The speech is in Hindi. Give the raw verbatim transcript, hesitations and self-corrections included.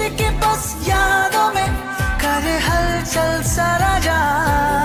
कि बस यादों में करे हलचल सारा जहां।